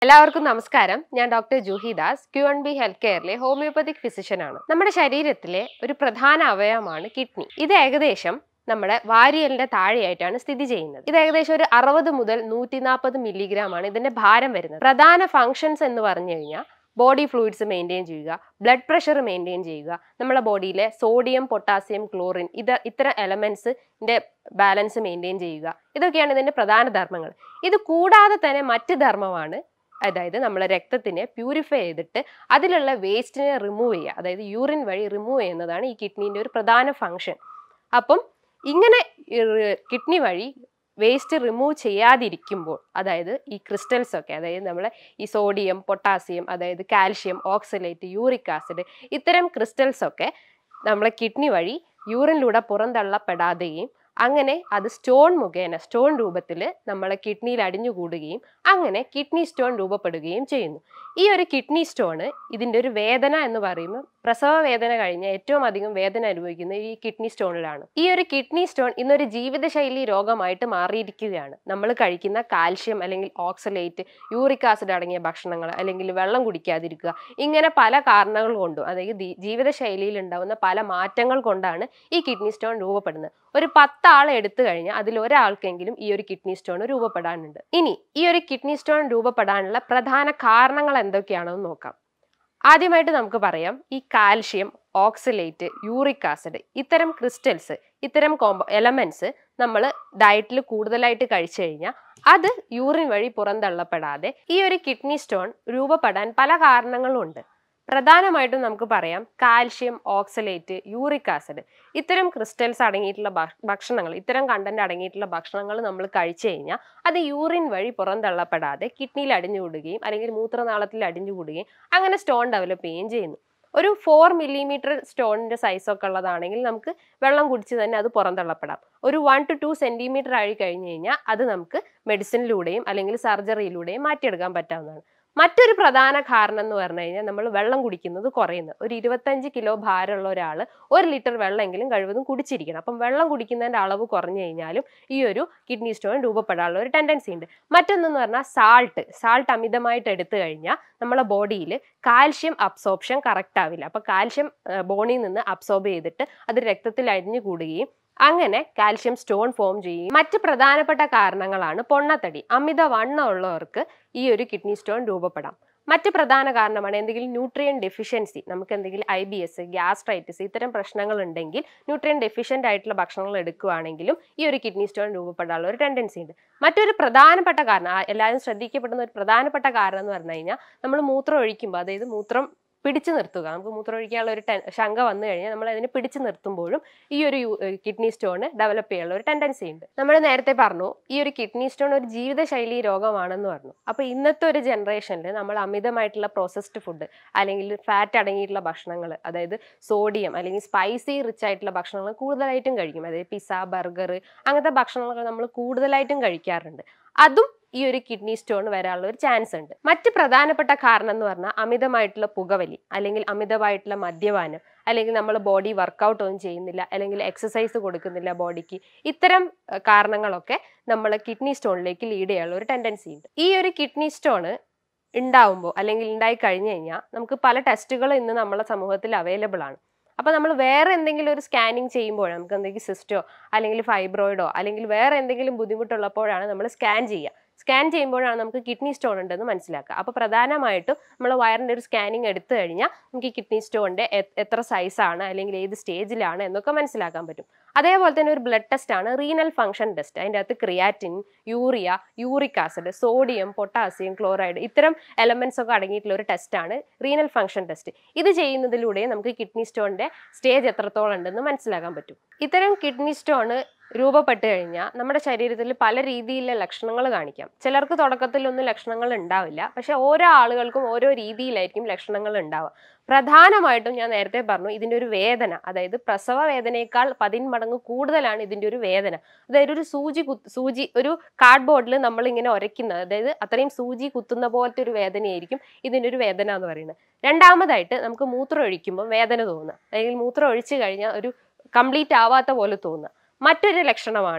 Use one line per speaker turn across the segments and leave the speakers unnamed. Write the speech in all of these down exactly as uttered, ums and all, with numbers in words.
എല്ലാവർക്കും നമസ്കാരം. ഞാൻ doctor Juhi Das, Q and B health care homoeopathic physician ആണ്. നമ്മുടെ ശരീരത്തിലെ ഒരു പ്രധാന അവയവമാണ് കിഡ്നി. ഇത് ഏകദേശം നമ്മുടെ വാരിയലിന്റെ താഴെയായിട്ടാണ് സ്ഥിതി ചെയ്യുന്നത്. ഇത് ഏകദേശം ഒരു അറുപത് മുതൽ നൂറ്റി നാൽപ്പത് മില്ലിഗ്രാം ആണ് ഇതിന്റെ ഭാരം വരുന്നത്. പ്രധാന ഫങ്ഷൻസ് എന്ന് പറഞ്ഞു കഴിഞ്ഞാൽ ബോഡി ഫ്ലൂയിഡ്സ് മെയിൻറ്റെയിൻ ചെയ്യുക, ബ്ലഡ് പ്രഷർ മെയിൻറ്റെയിൻ ചെയ്യുക, നമ്മുടെ ബോഡിയിലെ സോഡിയം, പൊട്ടാസ്യം, ക്ലോറിൻ ഇത് ഇത്തരം എലമെന്റ്സിന്റെ ബാലൻസ് മെയിൻറ്റെയിൻ ചെയ്യുക. ഇതൊക്കെയാണ് ഇതിന്റെ പ്രധാന ധർമ്മങ്ങൾ. ഇത് കൂടാതെ തന്നെ മറ്റ് ധർമ്മമാണ്, അതായത് നമ്മളെ രക്തത്തിനെ പ്യൂരിഫൈ ചെയ്തിട്ട് അതിലുള്ള വേസ്റ്റിനെ റിമൂവ് ചെയ്യുക, അതായത് യൂറിൻ വഴി റിമൂവ് ചെയ്യുന്നതാണ് ഈ കിഡ്നീൻ്റെ ഒരു പ്രധാന ഫങ്ഷൻ. അപ്പം ഇങ്ങനെ കിഡ്നി വഴി വേസ്റ്റ് റിമൂവ് ചെയ്യാതിരിക്കുമ്പോൾ, അതായത് ഈ ക്രിസ്റ്റൽസ് ഒക്കെ, അതായത് നമ്മളെ ഈ സോഡിയം, പൊട്ടാസ്യം, അതായത് കാൽഷ്യം, ഓക്സലേറ്റ്, യൂറിക് ആസിഡ് ഇത്തരം ക്രിസ്റ്റൽസ് ഒക്കെ നമ്മളെ കിഡ്നി വഴി യൂറിനിലൂടെ പുറന്തള്ളപ്പെടാതെയും അങ്ങനെ അത് സ്റ്റോൺ മുഖേന സ്റ്റോൺ രൂപത്തിൽ നമ്മളെ കിഡ്നിയിൽ അടിഞ്ഞുകൂടുകയും അങ്ങനെ കിഡ്നി സ്റ്റോൺ രൂപപ്പെടുകയും ചെയ്യുന്നു. ഈ ഒരു കിഡ്നി സ്റ്റോണ് ഇതിൻ്റെ ഒരു വേദന എന്ന് പറയുമ്പോൾ പ്രസവ വേദന കഴിഞ്ഞാൽ ഏറ്റവും അധികം വേദന അനുഭവിക്കുന്നത് ഈ കിഡ്നി സ്റ്റോണിലാണ്. ഈ ഒരു കിഡ്നി സ്റ്റോൺ ഇന്നൊരു ജീവിതശൈലി രോഗമായിട്ട് മാറിയിരിക്കുകയാണ്. നമ്മൾ കഴിക്കുന്ന കാൽഷ്യം അല്ലെങ്കിൽ ഓക്സലേറ്റ്, യൂറിക് ആസിഡ് അടങ്ങിയ ഭക്ഷണങ്ങൾ, അല്ലെങ്കിൽ വെള്ളം കുടിക്കാതിരിക്കുക, ഇങ്ങനെ പല കാരണങ്ങൾ കൊണ്ടും, അതായത് ജീവിതശൈലിയിൽ ഉണ്ടാകുന്ന പല മാറ്റങ്ങൾ കൊണ്ടാണ് ഈ കിഡ്നി സ്റ്റോൺ രൂപപ്പെടുന്നത്. ഒരു പത്താളെ എടുത്തു കഴിഞ്ഞാൽ അതിൽ ഒരാൾക്കെങ്കിലും ഈ ഒരു കിഡ്നി സ്റ്റോൺ രൂപപ്പെടാനുണ്ട്. ഇനി ഈ ഒരു കിഡ്നി സ്റ്റോൺ രൂപപ്പെടാനുള്ള പ്രധാന കാരണങ്ങൾ എന്തൊക്കെയാണെന്ന് നോക്കാം. ആദ്യമായിട്ട് നമുക്ക് പറയാം, ഈ കാൽഷ്യം, ഓക്സലേറ്റ്, യൂറിക് ആസിഡ് ഇത്തരം ക്രിസ്റ്റൽസ്, ഇത്തരം കോമ്പ എലമെന്റ്സ് നമ്മൾ ഡയറ്റിൽ കൂടുതലായിട്ട് കഴിച്ചു കഴിഞ്ഞാൽ അത് യൂറിൻ വഴി പുറന്തള്ളപ്പെടാതെ ഈ ഒരു കിഡ്നി സ്റ്റോൺ രൂപപ്പെടാൻ പല കാരണങ്ങളും ഉണ്ട്. പ്രധാനമായിട്ടും നമുക്ക് പറയാം, കാൽഷ്യം, ഓക്സലേറ്റ്, യൂറിക് ആസിഡ് ഇത്തരം ക്രിസ്റ്റൽസ് അടങ്ങിയിട്ടുള്ള ഭക്ഷണങ്ങൾ, ഇത്തരം കണ്ടന്റ് അടങ്ങിയിട്ടുള്ള ഭക്ഷണങ്ങൾ നമ്മൾ കഴിച്ചു കഴിഞ്ഞാൽ അത് യൂറിൻ വഴി പുറന്തള്ളപ്പെടാതെ കിഡ്നിയിൽ അടിഞ്ഞുകൂടുകയും അല്ലെങ്കിൽ മൂത്രനാളത്തിൽ അടിഞ്ഞുകൂടുകയും അങ്ങനെ സ്റ്റോൺ ഡെവലപ്പ് ചെയ്യുകയും ചെയ്യുന്നു. ഒരു ഫോർ മില്ലിമീറ്റർ സ്റ്റോണിന്റെ സൈസൊക്കെ ഉള്ളതാണെങ്കിൽ നമുക്ക് വെള്ളം കുടിച്ച് തന്നെ അത് പുറന്തള്ളപ്പെടാം. ഒരു വൺ ടു ടു സെന്റിമീറ്റർ ആയി കഴിഞ്ഞു കഴിഞ്ഞാൽ അത് നമുക്ക് മെഡിസിനിലൂടെയും അല്ലെങ്കിൽ സർജറിയിലൂടെയും മാറ്റിയെടുക്കാൻ പറ്റാവുന്നതാണ്. മറ്റൊരു പ്രധാന കാരണം എന്ന് പറഞ്ഞു കഴിഞ്ഞാൽ നമ്മൾ വെള്ളം കുടിക്കുന്നത് കുറയുന്നത്. ഒരു ഇരുപത്തഞ്ച് കിലോ ഭാരമുള്ള ഒരാൾ ഒരു ലിറ്റർ വെള്ളമെങ്കിലും കഴിവതും കുടിച്ചിരിക്കണം. അപ്പം വെള്ളം കുടിക്കുന്നതിൻ്റെ അളവ് കുറഞ്ഞു കഴിഞ്ഞാലും ഈ ഒരു കിഡ്നി സ്റ്റോൺ രൂപപ്പെടാനുള്ള ഒരു ടെൻഡൻസി ഉണ്ട്. മറ്റൊന്നെന്ന് പറഞ്ഞാൽ സാൾട്ട് സാൾട്ട് അമിതമായിട്ട് എടുത്തു കഴിഞ്ഞാൽ നമ്മളെ ബോഡിയിൽ കാൽഷ്യം അബ്സോർപ്ഷൻ കറക്റ്റ് ആവില്ല. അപ്പം കാൽഷ്യം ബോണിൽ നിന്ന് അബ്സോർബ് ചെയ്തിട്ട് അത് രക്തത്തിൽ അടിഞ്ഞു കൂടുകയും അങ്ങനെ കാൽഷ്യം സ്റ്റോൺ ഫോം ചെയ്യും. മറ്റ് പ്രധാനപ്പെട്ട കാരണങ്ങളാണ് പൊണ്ണത്തടി. അമിത വണ്ണം ഉള്ളവർക്ക് ഈ ഒരു കിഡ്നി സ്റ്റോൺ രൂപപ്പെടാം. മറ്റ് പ്രധാന കാരണമാണ് എന്തെങ്കിലും ന്യൂട്രിയൻ ഡെഫിഷ്യൻസി, നമുക്ക് എന്തെങ്കിലും ഐ ബി എസ്, ഗ്യാസ്ട്രൈറ്റിസ് ഇത്തരം പ്രശ്നങ്ങൾ ഉണ്ടെങ്കിൽ ന്യൂട്രിയൻ ഡെഫിഷ്യൻ്റ് ആയിട്ടുള്ള ഭക്ഷണങ്ങൾ എടുക്കുകയാണെങ്കിലും ഈ ഒരു കിഡ്നി സ്റ്റോൺ രൂപപ്പെടാനുള്ള ഒരു ടെൻഡൻസി ഉണ്ട്. മറ്റൊരു പ്രധാനപ്പെട്ട കാരണം, എല്ലാവരും ശ്രദ്ധിക്കപ്പെടുന്ന ഒരു പ്രധാനപ്പെട്ട കാരണം എന്ന് പറഞ്ഞു കഴിഞ്ഞാൽ നമ്മൾ മൂത്രം ഒഴിക്കുമ്പോൾ, അതായത് മൂത്രം പിടിച്ചു നിർത്തുക, നമുക്ക് മൂത്രം ഒഴിക്കാനുള്ള ഒരു ശങ്ക വന്നു കഴിഞ്ഞാൽ നമ്മൾ അതിനെ പിടിച്ചു നിർത്തുമ്പോഴും ഈ ഒരു കിഡ്നി സ്റ്റോൺ ഡെവലപ്പ് ചെയ്യാനുള്ള ഒരു ടെൻഡൻസി ഉണ്ട്. നമ്മൾ നേരത്തെ പറഞ്ഞു ഈ ഒരു കിഡ്നി സ്റ്റോൺ ഒരു ജീവിതശൈലി രോഗമാണെന്ന് പറഞ്ഞു. അപ്പോൾ ഇന്നത്തെ ഒരു ജനറേഷനിൽ നമ്മൾ അമിതമായിട്ടുള്ള പ്രോസസ്ഡ് ഫുഡ് അല്ലെങ്കിൽ ഫാറ്റ് അടങ്ങിയിട്ടുള്ള ഭക്ഷണങ്ങൾ, അതായത് സോഡിയം അല്ലെങ്കിൽ സ്പൈസി റിച്ച് ആയിട്ടുള്ള ഭക്ഷണങ്ങൾ കൂടുതലായിട്ടും കഴിക്കും. അതായത് പിസ്സ, ബർഗർ അങ്ങനത്തെ ഭക്ഷണങ്ങൾ നമ്മൾ കൂടുതലായിട്ടും കഴിക്കാറുണ്ട്. അതും ഈ ഒരു കിഡ്നി സ്റ്റോൺ വരാനുള്ള ഒരു ചാൻസ് ഉണ്ട്. മറ്റ് പ്രധാനപ്പെട്ട കാരണം എന്ന് പറഞ്ഞാൽ അമിതമായിട്ടുള്ള പുകവലി, അല്ലെങ്കിൽ അമിതമായിട്ടുള്ള മദ്യപാനം, അല്ലെങ്കിൽ നമ്മൾ ബോഡി വർക്കൗട്ട് ഒന്നും ചെയ്യുന്നില്ല, അല്ലെങ്കിൽ എക്സസൈസ് കൊടുക്കുന്നില്ല ബോഡിക്ക്. ഇത്തരം കാരണങ്ങളൊക്കെ നമ്മൾ കിഡ്നി സ്റ്റോണിലേക്ക് ലീഡ് ചെയ്യാനുള്ള ഒരു ടെൻഡൻസി ഉണ്ട്. ഈ ഒരു കിഡ്നി സ്റ്റോണ് ഉണ്ടാവുമ്പോൾ അല്ലെങ്കിൽ ഉണ്ടായി കഴിഞ്ഞു കഴിഞ്ഞാൽ നമുക്ക് പല ടെസ്റ്റുകളും ഇന്ന് നമ്മളെ സമൂഹത്തിൽ അവൈലബിൾ ആണ്. അപ്പോൾ നമ്മൾ വേറെ എന്തെങ്കിലും ഒരു സ്കാനിങ് ചെയ്യുമ്പോൾ, നമുക്ക് എന്തെങ്കിലും സിസ്റ്റോ അല്ലെങ്കിൽ ഫൈബ്രോയിഡോ അല്ലെങ്കിൽ വേറെ എന്തെങ്കിലും ബുദ്ധിമുട്ടുള്ളപ്പോഴാണ് നമ്മൾ സ്കാൻ ചെയ്യുക. സ്കാൻ ചെയ്യുമ്പോഴാണ് നമുക്ക് കിഡ്നി സ്റ്റോൺ ഉണ്ടെന്ന് മനസ്സിലാക്കുക. അപ്പോൾ പ്രധാനമായിട്ടും നമ്മൾ വയറിൻ്റെ ഒരു സ്കാനിങ് എടുത്തു കഴിഞ്ഞാൽ നമുക്ക് ഈ കിഡ്നി സ്റ്റോണിൻ്റെ എത്ര സൈസാണ് അല്ലെങ്കിൽ ഏത് സ്റ്റേജിലാണ് എന്നൊക്കെ മനസ്സിലാക്കാൻ പറ്റും. അതേപോലെ തന്നെ ഒരു ബ്ലഡ് ടെസ്റ്റ് ആണ് റീനൽ ഫംഗ്ഷൻ ടെസ്റ്റ്. അതിൻ്റെ അകത്ത് creatinine, urea, uric acid, sodium, potassium, chloride ഇത്തരം എലമെന്റ്സ് ഒക്കെ അടങ്ങിയിട്ടുള്ള ഒരു ടെസ്റ്റാണ് റീനൽ ഫംഗ്ഷൻ ടെസ്റ്റ്. ഇത് ചെയ്യുന്നതിലൂടെ നമുക്ക് കിഡ്നി സ്റ്റോണിൻ്റെ സ്റ്റേജ് എത്രത്തോളം ഉണ്ടെന്ന് മനസ്സിലാക്കാൻ പറ്റും. ഇത്തരം കിഡ്നി സ്റ്റോൺ രൂപപ്പെട്ട് കഴിഞ്ഞാൽ നമ്മുടെ ശരീരത്തിൽ പല രീതിയിലുള്ള ലക്ഷണങ്ങൾ കാണിക്കാം. ചിലർക്ക് തുടക്കത്തിലൊന്നും ലക്ഷണങ്ങൾ ഉണ്ടാവില്ല, പക്ഷെ ഓരോ ആളുകൾക്കും ഓരോ രീതിയിലായിരിക്കും ലക്ഷണങ്ങൾ ഉണ്ടാവുക. പ്രധാനമായിട്ടും ഞാൻ നേരത്തെ പറഞ്ഞു, ഇതിൻ്റെ ഒരു വേദന, അതായത് പ്രസവ വേദനയേക്കാൾ പതിന്മടങ്ങ് കൂടുതലാണ് ഇതിൻ്റെ ഒരു വേദന. അതായത് ഒരു സൂചി കുത്ത് സൂചി ഒരു കാർഡ്ബോർഡിൽ നമ്മളിങ്ങനെ ഉരയ്ക്കുന്നത്, അതായത് അത്രയും സൂചി കുത്തുന്ന പോലത്തെ ഒരു വേദനയായിരിക്കും ഇതിൻ്റെ ഒരു വേദന എന്ന് പറയുന്നത്. രണ്ടാമതായിട്ട് നമുക്ക് മൂത്രം ഒഴിക്കുമ്പോൾ വേദന തോന്നുക, അല്ലെങ്കിൽ മൂത്രം ഒഴിച്ചു കഴിഞ്ഞാൽ ഒരു കംപ്ലീറ്റ് ആവാത്ത പോലെ തോന്നുക. മറ്റൊരു ലക്ഷണമാണ്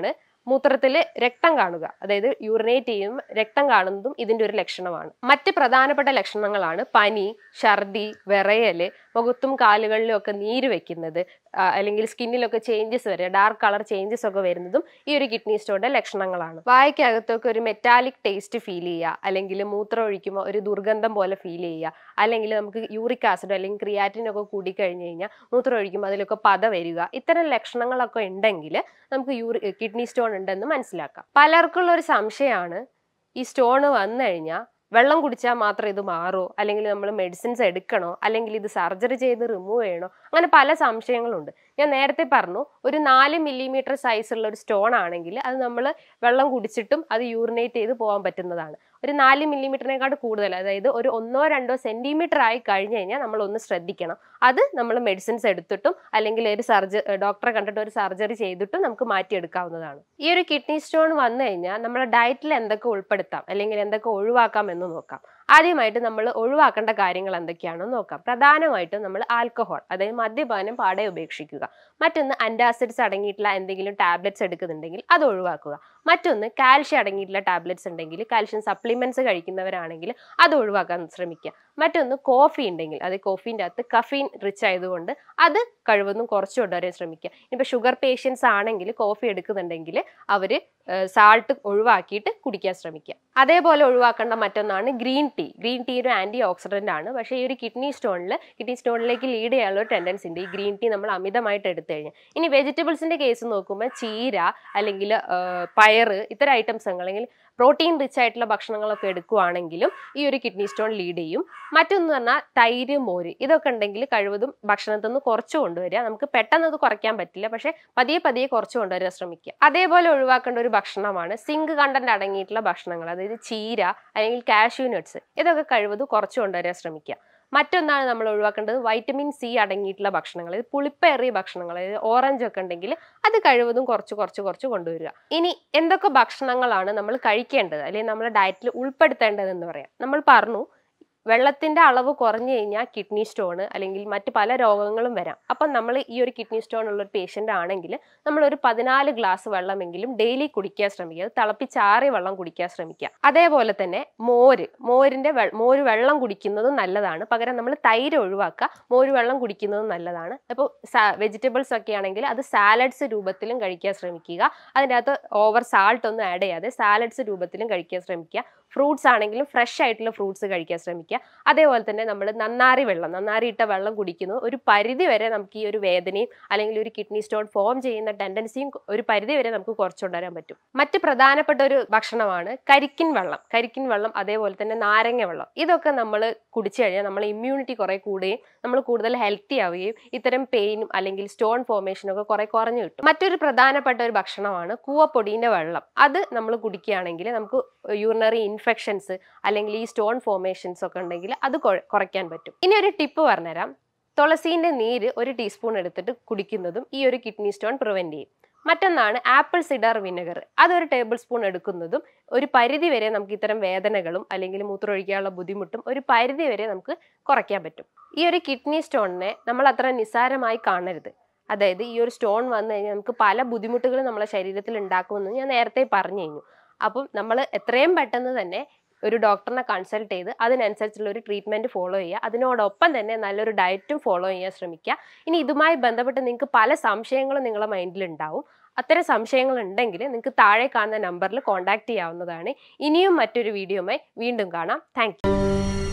മൂത്രത്തിൽ രക്തം കാണുക, അതായത് യൂറിനേറ്റ് ചെയ്യും രക്തം കാണുന്നതും ഇതിന്റെ ഒരു ലക്ഷണമാണ്. മറ്റ് പ്രധാനപ്പെട്ട ലക്ഷണങ്ങളാണ് പനി, ഛർദി, വിറയല്, മുഖത്തും കാലുകളിലും ഒക്കെ നീര് വെക്കുന്നത്, അല്ലെങ്കിൽ സ്കിന്നിലൊക്കെ ചേഞ്ചസ് വരിക, ഡാർക്ക് കളർ ചേഞ്ചസ് ഒക്കെ വരുന്നതും ഈ ഒരു കിഡ്നി സ്റ്റോണിന്റെ ലക്ഷണങ്ങളാണ്. വായ്ക്കകത്തൊക്കെ ഒരു മെറ്റാലിക് ടേസ്റ്റ് ഫീൽ ചെയ്യുക, അല്ലെങ്കിൽ മൂത്രം ഒഴിക്കുമ്പോൾ ഒരു ദുർഗന്ധം പോലെ ഫീൽ ചെയ്യുക, അല്ലെങ്കിൽ നമുക്ക് യൂറിക് ആസിഡോ അല്ലെങ്കിൽ ക്രിയാറ്റിനൊക്കെ കൂടി കഴിഞ്ഞ് കഴിഞ്ഞാൽ മൂത്രം ഒഴിക്കുമ്പോൾ അതിലൊക്കെ പത വരിക, ഇത്തരം ലക്ഷണങ്ങളൊക്കെ ഉണ്ടെങ്കിൽ നമുക്ക് യൂറി കിഡ്നി സ്റ്റോൺ ഉണ്ടെന്ന് മനസ്സിലാക്കാം. പലർക്കുള്ള ഒരു സംശയമാണ് ഈ സ്റ്റോൺ വന്നു കഴിഞ്ഞാൽ വെള്ളം കുടിച്ചാൽ മാത്രം ഇത് മാറോ, അല്ലെങ്കിൽ നമ്മൾ മെഡിസിൻസ് എടുക്കണോ, അല്ലെങ്കിൽ ഇത് സർജറി ചെയ്ത് റിമൂവ് ചെയ്യണോ, അങ്ങനെ പല സംശയങ്ങളുണ്ട്. ഞാൻ നേരത്തെ പറഞ്ഞു ഒരു നാല് മില്ലിമീറ്റർ സൈസുള്ള ഒരു സ്റ്റോൺ ആണെങ്കിൽ അത് നമ്മൾ വെള്ളം കുടിച്ചിട്ടും അത് യൂറിനേറ്റ് ചെയ്ത് പോകാൻ പറ്റുന്നതാണ്. ഒരു നാല് മില്ലിമീറ്ററിനെക്കാട്ട് കൂടുതൽ, അതായത് ഒരു ഒന്നോ രണ്ടോ സെന്റിമീറ്റർ ആയി കഴിഞ്ഞു കഴിഞ്ഞാൽ നമ്മൾ ഒന്ന് ശ്രദ്ധിക്കണം. അത് നമ്മൾ മെഡിസിൻസ് എടുത്തിട്ടും അല്ലെങ്കിൽ ഒരു സർജറി ഡോക്ടറെ കണ്ടിട്ട് ഒരു സർജറി ചെയ്തിട്ടും നമുക്ക് മാറ്റിയെടുക്കാവുന്നതാണ്. ഈ ഒരു കിഡ്നി സ്റ്റോൺ വന്നു കഴിഞ്ഞാൽ നമ്മുടെ ഡയറ്റിൽ എന്തൊക്കെ ഉൾപ്പെടുത്താം അല്ലെങ്കിൽ എന്തൊക്കെ ഒഴിവാക്കാം എന്ന് നോക്കാം. ആദ്യമായിട്ട് നമ്മൾ ഒഴിവാക്കേണ്ട കാര്യങ്ങൾ എന്തൊക്കെയാണെന്ന് നോക്കാം. പ്രധാനമായിട്ടും നമ്മൾ ആൽക്കഹോൾ, അതായത് മദ്യപാനം പാടെ ഉപേക്ഷിക്കുക. മറ്റൊന്ന് ആന്റാസിഡ്സ് അടങ്ങിയിട്ടുള്ള എന്തെങ്കിലും ടാബ്ലറ്റ്സ് എടുക്കുന്നുണ്ടെങ്കിൽ അത് ഒഴിവാക്കുക. മറ്റൊന്ന് കാൽഷ്യം അടങ്ങിയിട്ടുള്ള ടാബ്ലറ്റ്സ് ഉണ്ടെങ്കിൽ കാൽഷ്യം സപ്ലിമെന്റ്സ് കഴിക്കുന്നവരാണെങ്കിൽ അത് ഒഴിവാക്കാൻ ശ്രമിക്കുക. മറ്റൊന്ന് കോഫി ഉണ്ടെങ്കിൽ, അത് കോഫീൻ്റെ അകത്ത് കഫീൻ റിച്ച് ആയതുകൊണ്ട് അത് കഴിവതും കുറച്ച് കൊണ്ടുവരാൻ ശ്രമിക്കുക. ഇനിയിപ്പോൾ ഷുഗർ പേഷ്യൻസ് ആണെങ്കിൽ കോഫി എടുക്കുന്നുണ്ടെങ്കിൽ അവർ സാൾട്ട് ഒഴിവാക്കിയിട്ട് കുടിക്കാൻ ശ്രമിക്കുക. അതേപോലെ ഒഴിവാക്കേണ്ട മറ്റൊന്നാണ് ഗ്രീൻ ടീ. ഗ്രീൻ ടീ ഒരു ആന്റി ഓക്സിഡന്റ് ആണ്, പക്ഷേ ഈ ഒരു കിഡ്നി സ്റ്റോണിൽ കിഡ്നി സ്റ്റോണിലേക്ക് ലീഡ് ചെയ്യാനുള്ള ഒരു ടെൻഡൻസി ഉണ്ട് ഈ ഗ്രീൻ ടീ നമ്മൾ അമിതമായിട്ട് എടുത്തു കഴിഞ്ഞാൽ. ഇനി വെജിറ്റബിൾസിന്റെ കേസ് നോക്കുമ്പോൾ ചീര അല്ലെങ്കിൽ പയറ് ഇത്തരം ഐറ്റംസ് അല്ലെങ്കിൽ പ്രോട്ടീൻ റിച്ച് ആയിട്ടുള്ള ഭക്ഷണങ്ങളൊക്കെ എടുക്കുകയാണെങ്കിലും ഈ ഒരു കിഡ്നി സ്റ്റോൺ ലീഡ് ചെയ്യും. മറ്റൊന്ന് പറഞ്ഞാൽ തൈര്, മോര് ഇതൊക്കെ ഉണ്ടെങ്കിൽ കഴിവതും ഭക്ഷണത്തിൽ നിന്ന് കുറച്ച് കൊണ്ടുവരിക. നമുക്ക് പെട്ടെന്ന് അത് കുറയ്ക്കാൻ പറ്റില്ല, പക്ഷേ പതിയെ പതിയെ കുറച്ച് കൊണ്ടുവരാൻ ശ്രമിക്കുക. അതേപോലെ ഒഴിവാക്കേണ്ട ഒരു ഭക്ഷണമാണ് സിങ്ക് കണ്ടന്റ് അടങ്ങിയിട്ടുള്ള ഭക്ഷണങ്ങൾ, അതായത് ചീര അല്ലെങ്കിൽ കാഷ്യൂ നട്ട്സ് ഇതൊക്കെ കഴിവതും കുറച്ച് കൊണ്ടുവരാൻ ശ്രമിക്കുക. മറ്റൊന്നാണ് നമ്മൾ ഒഴിവാക്കേണ്ടത് വൈറ്റമിൻ സി അടങ്ങിയിട്ടുള്ള ഭക്ഷണങ്ങൾ, പുളിപ്പേറിയ ഭക്ഷണങ്ങൾ, അതായത് ഓറഞ്ച് ഒക്കെ ഉണ്ടെങ്കിൽ അത് കഴിവതും കുറച്ച് കുറച്ച് കുറച്ച് കൊണ്ടുവരിക. ഇനി എന്തൊക്കെ ഭക്ഷണങ്ങളാണ് നമ്മൾ കഴിക്കേണ്ടത് അല്ലെങ്കിൽ നമ്മുടെ ഡയറ്റിൽ ഉൾപ്പെടുത്തേണ്ടതെന്ന് പറയാം. നമ്മൾ പറഞ്ഞു വെള്ളത്തിന്റെ അളവ് കുറഞ്ഞു കഴിഞ്ഞാൽ കിഡ്നി സ്റ്റോൺ അല്ലെങ്കിൽ മറ്റ് പല രോഗങ്ങളും വരാം. അപ്പം നമ്മൾ ഈ ഒരു കിഡ്നി സ്റ്റോൺ ഉള്ള ഒരു പേഷ്യൻ്റ് ആണെങ്കിൽ നമ്മൾ ഒരു പതിനാല് ഗ്ലാസ് വെള്ളമെങ്കിലും ഡെയിലി കുടിക്കാൻ ശ്രമിക്കുക. അത് തിളപ്പിച്ചാറിയ വെള്ളം കുടിക്കാൻ ശ്രമിക്കുക. അതേപോലെ തന്നെ മോര് മോരിന്റെ മോര് വെള്ളം കുടിക്കുന്നതും നല്ലതാണ്. പകരം നമ്മൾ തൈര് ഒഴിവാക്കുക, മോര് വെള്ളം കുടിക്കുന്നതും നല്ലതാണ്. അപ്പോൾ വെജിറ്റബിൾസ് ഒക്കെ ആണെങ്കിൽ അത് സാലഡ്സ് രൂപത്തിലും കഴിക്കാൻ ശ്രമിക്കുക. അതിൻ്റെ അകത്ത് ഓവർ സാൾട്ട് ഒന്നും ആഡ് ചെയ്യാതെ സാലഡ്സ് രൂപത്തിലും കഴിക്കാൻ ശ്രമിക്കുക. ഫ്രൂട്ട്സ് ആണെങ്കിലും ഫ്രഷ് ആയിട്ടുള്ള ഫ്രൂട്ട്സ് കഴിക്കാൻ ശ്രമിക്കുക. അതേപോലെ തന്നെ നമ്മൾ നന്നാരി വെള്ളം നന്നാരി ഇട്ട വെള്ളം കുടിക്കുന്നു ഒരു പരിധി വരെ നമുക്ക് ഈ ഒരു വേദനയും അല്ലെങ്കിൽ ഒരു കിഡ്നി സ്റ്റോൺ ഫോം ചെയ്യുന്ന ടെൻഡൻസിയും ഒരു പരിധി വരെ നമുക്ക് കുറച്ചുകൊണ്ടുവരാൻ പറ്റും. മറ്റ് പ്രധാനപ്പെട്ട ഒരു ഭക്ഷണമാണ് കരിക്കിൻ വെള്ളം. കരിക്കിൻ വെള്ളം അതേപോലെ തന്നെ നാരങ്ങ വെള്ളം ഇതൊക്കെ നമ്മൾ കുടിച്ചു കഴിഞ്ഞാൽ നമ്മളെ ഇമ്മ്യൂണിറ്റി കുറെ കൂടുകയും നമ്മൾ കൂടുതൽ ഹെൽത്തി ആവുകയും ഇത്തരം പെയിനും അല്ലെങ്കിൽ സ്റ്റോൺ ഫോർമേഷനും ഒക്കെ കുറെ കുറഞ്ഞു കിട്ടും. മറ്റൊരു പ്രധാനപ്പെട്ട ഒരു ഭക്ഷണമാണ് കൂവപ്പൊടിയുടെ വെള്ളം. അത് നമ്മൾ കുടിക്കുകയാണെങ്കിൽ നമുക്ക് യൂറിനറി ഇൻഫെക്ഷൻസ് അല്ലെങ്കിൽ ഈ സ്റ്റോൺ ഫോർമേഷൻസ് ഒക്കെ ഉണ്ടെങ്കിൽ അത് കുറയ്ക്കാൻ പറ്റും. ഇനി ഒരു ടിപ്പ് പറഞ്ഞുതരാം. തുളസീൻ്റെ നീര് ഒരു ടീസ്പൂൺ എടുത്തിട്ട് കുടിക്കുന്നതും ഈ ഒരു കിഡ്നി സ്റ്റോൺ പ്രിവെന്റ് ചെയ്യും. മറ്റൊന്നാണ് ആപ്പിൾ സിഡർ വിനെഗർ. അതൊരു ടേബിൾ സ്പൂൺ എടുക്കുന്നതും ഒരു പരിധി വരെ നമുക്ക് ഇത്തരം വേദനകളും അല്ലെങ്കിൽ മൂത്രമൊഴിക്കാനുള്ള ബുദ്ധിമുട്ടും ഒരു പരിധി വരെ നമുക്ക് കുറയ്ക്കാൻ പറ്റും. ഈ ഒരു കിഡ്നി സ്റ്റോണിനെ നമ്മൾ അത്ര നിസ്സാരമായി കാണരുത്. അതായത് ഈ ഒരു സ്റ്റോൺ വന്നു കഴിഞ്ഞാൽ നമുക്ക് പല ബുദ്ധിമുട്ടുകളും നമ്മളെ ശരീരത്തിൽ ഉണ്ടാക്കുമെന്ന് ഞാൻ നേരത്തെ പറഞ്ഞു കഴിഞ്ഞു. അപ്പം നമ്മൾ എത്രയും പെട്ടെന്ന് തന്നെ ഒരു ഡോക്ടറിനെ കൺസൾട്ട് ചെയ്ത് അതിനനുസരിച്ചുള്ള ഒരു ട്രീറ്റ്മെൻറ്റ് ഫോളോ ചെയ്യുക. അതിനോടൊപ്പം തന്നെ നല്ലൊരു ഡയറ്റും ഫോളോ ചെയ്യാൻ ശ്രമിക്കുക. ഇനി ഇതുമായി ബന്ധപ്പെട്ട് നിങ്ങൾക്ക് പല സംശയങ്ങളും നിങ്ങളുടെ മൈൻഡിൽ ഉണ്ടാവും. അത്തരം സംശയങ്ങൾ ഉണ്ടെങ്കിൽ നിങ്ങൾക്ക് താഴെ കാണുന്ന നമ്പറിൽ കോൺടാക്ട് ചെയ്യാവുന്നതാണ്. ഇനിയും മറ്റൊരു വീഡിയോയുമായി വീണ്ടും കാണാം. Thank U.